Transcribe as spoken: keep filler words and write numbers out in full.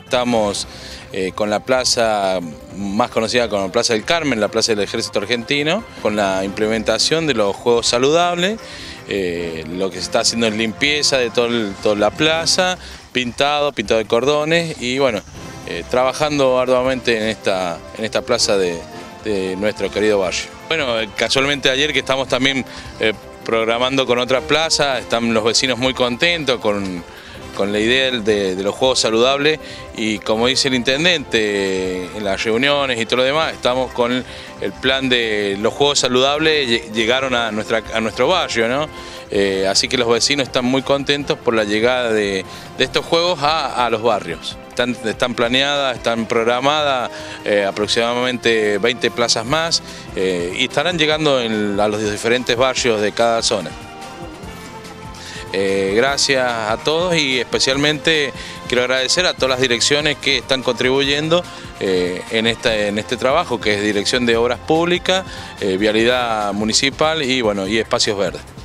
estamos eh, con la plaza más conocida como Plaza del Carmen, la Plaza del Ejército Argentino, con la implementación de los juegos saludables. Eh, lo que se está haciendo es limpieza de todo el, toda la plaza, pintado, pintado de cordones y bueno, eh, trabajando arduamente en esta, en esta plaza de, de nuestro querido barrio. Bueno, casualmente ayer que estamos también eh, programando con otra plaza, están los vecinos muy contentos con, con la idea de, de los juegos saludables y como dice el intendente en las reuniones y todo lo demás, estamos con el plan de los juegos saludables, llegaron a, nuestra, a nuestro barrio, ¿no? Eh, así que los vecinos están muy contentos por la llegada de, de estos juegos a, a los barrios. Están, están planeadas, están programadas eh, aproximadamente veinte plazas más eh, y estarán llegando en, a los diferentes barrios de cada zona. Eh, gracias a todos y especialmente quiero agradecer a todas las direcciones que están contribuyendo eh, en, esta, en este trabajo, que es Dirección de Obras Públicas, eh, Vialidad Municipal y, bueno, y Espacios Verdes.